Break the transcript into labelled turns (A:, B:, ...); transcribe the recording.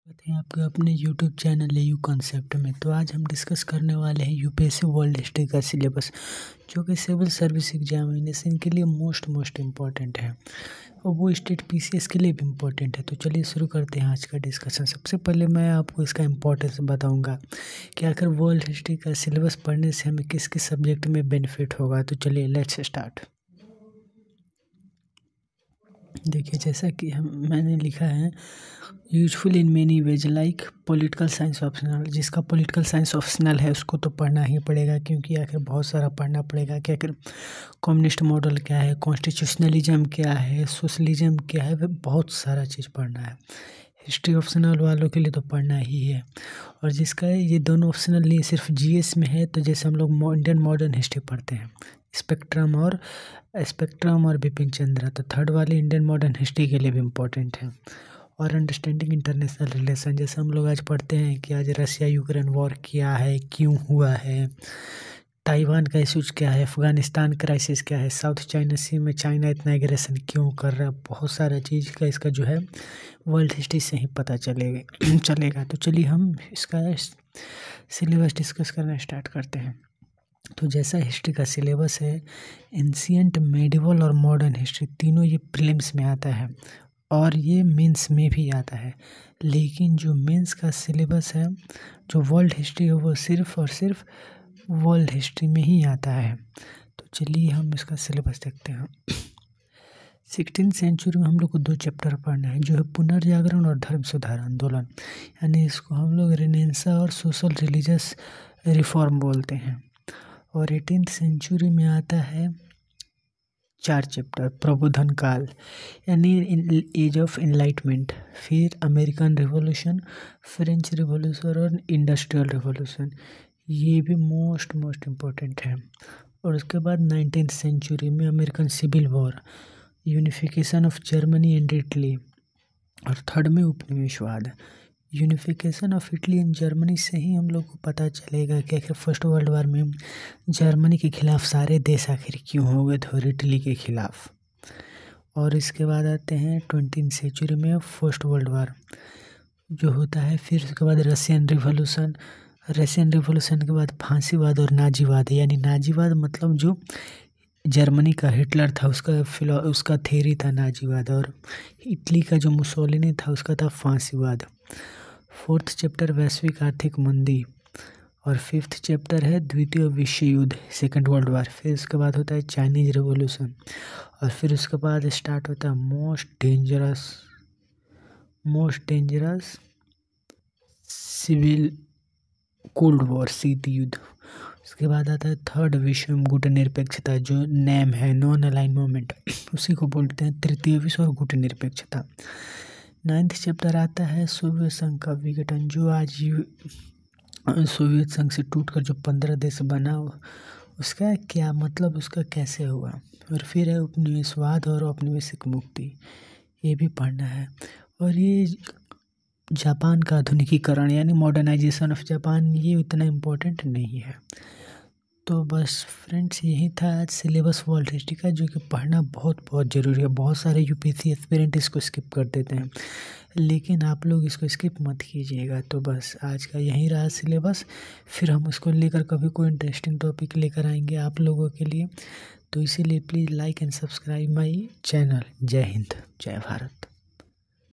A: स्वागत है आपके अपने YouTube चैनल यू कॉन्सेप्ट में। तो आज हम डिस्कस करने वाले हैं यूपीएससी वर्ल्ड हिस्ट्री का सिलेबस, जो कि सिविल सर्विस एग्जामिनेशन के लिए मोस्ट इम्पॉर्टेंट है और वो स्टेट पीसीएस के लिए भी इम्पोर्टेंट है। तो चलिए शुरू करते हैं आज का डिस्कशन। सबसे पहले मैं आपको इसका इम्पोर्टेंस बताऊंगा कि आखिर वर्ल्ड हिस्ट्री का सिलेबस पढ़ने से हमें किस किस सब्जेक्ट में बेनिफिट होगा। तो चलिए लेट्स स्टार्ट। देखिए, जैसा कि मैंने लिखा है, useful in many ways like political science optional. जिसका पॉलिटिकल साइंस ऑप्शनल है उसको तो पढ़ना ही पड़ेगा, क्योंकि आखिर बहुत सारा पढ़ना पड़ेगा कि आखिर कम्युनिस्ट मॉडल क्या है, कॉन्स्टिट्यूशनलिज्म क्या है, सोशलिज्म क्या है, वह बहुत सारा चीज़ पढ़ना है। हिस्ट्री ऑप्शनल वालों के लिए तो पढ़ना ही है। और जिसका ये दोनों ऑप्शनल नहीं, सिर्फ जीएस में है, तो जैसे हम लोग इंडियन मॉडर्न हिस्ट्री पढ़ते हैं, स्पेक्ट्रम और बिपिन चंद्रा, तो थर्ड वाली इंडियन मॉडर्न हिस्ट्री के लिए भी इम्पोर्टेंट है। और अंडरस्टैंडिंग इंटरनेशनल रिलेशन, जैसे हम लोग आज पढ़ते हैं कि आज रसिया यूक्रेन वॉर क्या है, क्यों हुआ है, ताइवान का इशूज क्या है, अफगानिस्तान क्राइसिस क्या है, साउथ चाइना सी में चाइना इतना एग्रेशन क्यों कर रहा है, बहुत सारा चीज़ का इसका जो है वर्ल्ड हिस्ट्री से ही पता चलेगा। तो चलिए हम इसका सिलेबस डिस्कस करना स्टार्ट करते हैं। तो जैसा हिस्ट्री का सिलेबस है, एंशिएंट, मेडिवल और मॉडर्न हिस्ट्री तीनों ये प्रीलिम्स में आता है और ये मेंस में भी आता है। लेकिन जो मेंस का सिलेबस है, जो वर्ल्ड हिस्ट्री है, वो सिर्फ और सिर्फ वर्ल्ड हिस्ट्री में ही आता है। तो चलिए हम इसका सिलेबस देखते हैं। 16th सेंचुरी में हम लोग को 2 चैप्टर पढ़ना है, जो है पुनर्जागरण और धर्म सुधार आंदोलन, यानी इसको हम लोग रेनेसां और सोशल रिलीजियस रिफॉर्म बोलते हैं। और 18th सेंचुरी में आता है 4 चैप्टर, प्रबोधन काल यानी एज ऑफ एनलाइटमेंट, फिर अमेरिकन रिवॉल्यूशन, फ्रेंच रिवॉल्यूशन और इंडस्ट्रियल रिवॉल्यूशन, ये भी मोस्ट इम्पोर्टेंट है। और उसके बाद 19th सेंचुरी में American civil war, unification of Germany and Italy, और थर्ड में उपनिवेशवाद। Unification of Italy and Germany से ही हम लोग को पता चलेगा कि आखिर फर्स्ट वर्ल्ड वॉर में जर्मनी के खिलाफ सारे देश आखिर क्यों हो गए थे और इटली के खिलाफ। और इसके बाद आते हैं 20th सेंचुरी में फर्स्ट वर्ल्ड वॉर जो होता है। फिर उसके बाद रशियन रिवॉल्यूशन के बाद फांसीवाद और नाजीवाद, यानी नाजीवाद मतलब जो जर्मनी का हिटलर था उसका थ्योरी था नाजीवाद, और इटली का जो मुसोलिनी था उसका था फांसीवाद। 4th चैप्टर वैश्विक आर्थिक मंदी, और 5th चैप्टर है द्वितीय विश्व युद्ध, सेकेंड वर्ल्ड वॉर। फिर उसके बाद होता है चाइनीज रिवॉल्यूशन, और फिर उसके बाद स्टार्ट होता है most dangerous civil cold war, शीत युद्ध। उसके बाद आता है थर्ड विश्व गुटनिरपेक्षता, जो नेम है नॉन अलाइन मोमेंट, उसी को बोलते हैं तृतीय विश्व और गुटनिरपेक्षता। 9th चैप्टर आता है सोवियत संघ का विघटन, जो आज सोवियत संघ से टूटकर जो 15 देश बना, उसका क्या मतलब, उसका कैसे हुआ। और फिर है उपनिवेशवाद और औपनिवेशिक मुक्ति, ये भी पढ़ना है। और ये जापान का आधुनिकीकरण यानी मॉडर्नाइजेशन ऑफ जापान, ये उतना इम्पोर्टेंट नहीं है। तो बस फ्रेंड्स, यही था आज सिलेबस वर्ल्ड हिस्ट्री का, जो कि पढ़ना बहुत ज़रूरी है। बहुत सारे यूपीएससी एस्पिरेंट इसको स्किप कर देते हैं, लेकिन आप लोग इसको स्किप मत कीजिएगा। तो बस आज का यही रहा सिलेबस, फिर हम उसको लेकर कभी कोई इंटरेस्टिंग टॉपिक लेकर आएंगे आप लोगों के लिए। तो इसीलिए please like and subscribe my channel. जय हिंद, जय भारत।